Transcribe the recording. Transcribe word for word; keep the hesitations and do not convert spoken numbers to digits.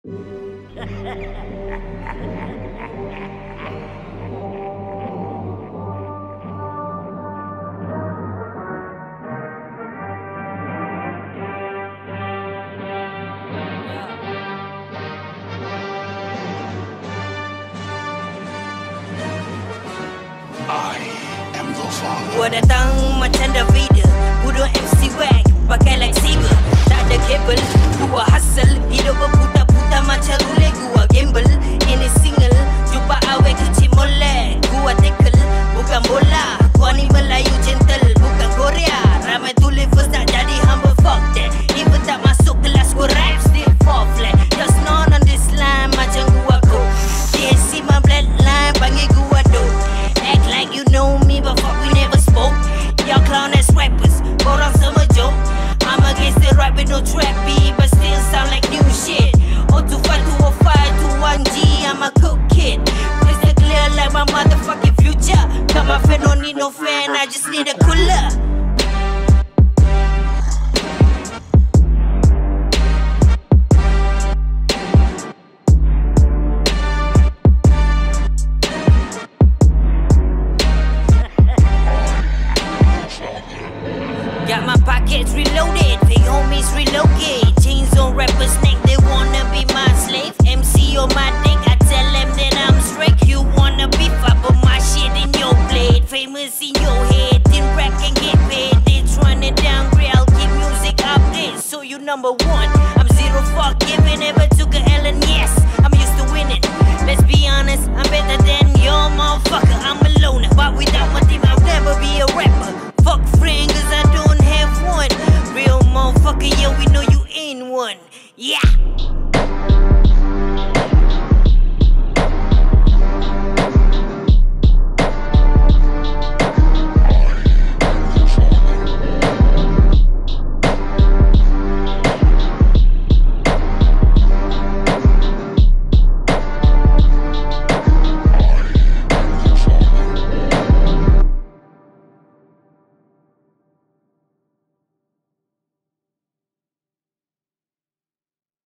Gua datang macam Davida, budak M C Wack, pakai lightsaber, tak ada kabel. Gua hustle, hidup berputar-putar macam roulette. Gua gamble, ini single, jumpa awet kecil molek. Gua tackle, bukan bola. Gua ni Melayu gentle, bukan Korea. Ramai tulis first nak jadi humble, fuck that. Even tak masuk kelas gua rap, still fall flat. Just not on this line, macam gua go. D S C my bloodline, panggil gua do. Act like you know me, but fuck we never spoke. Y'all clown ass rappers, korang semua joke. I'm against the rap with no trap beat, but still sound like new shit. oh two five two oh five two one G, I'm a cook kid. Crystal clear like my motherfucking future. Got my friend, don't need no fan, I just need a cooler. Got my pockets reloaded, big homies relocate. Chains on rappers' neck, they wanna be my slave. M C on my dick, I tell them that I'm straight. You wanna beef, I put my shit in your plate. Famous in your head, then rap can get paid. They tryna downgrade, I'll keep music updated, so you number one. I'm zero fuck giving, never took a L, and yes, I'm used to winning. Let's be honest, I'm better than your motherfucker. I'm a loner, but without